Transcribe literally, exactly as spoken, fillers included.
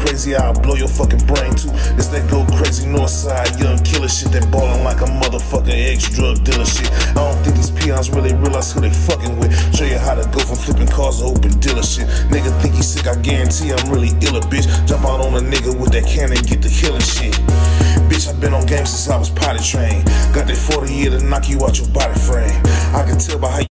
crazy, I'll blow your fucking brain too. It's that go crazy Northside young killer shit, that ballin' like a motherfucking ex-drug dealer shit. I don't think these peons really realize who they fucking with. Show you how to go from flipping cars to open dealer shit. Nigga think he sick, I guarantee I'm really ill a bitch. Jump out on a nigga with that cannon and get the killing shit. Bitch, I been on game since I was potty trained. Got that forty year to knock you out your body frame. I can tell by how you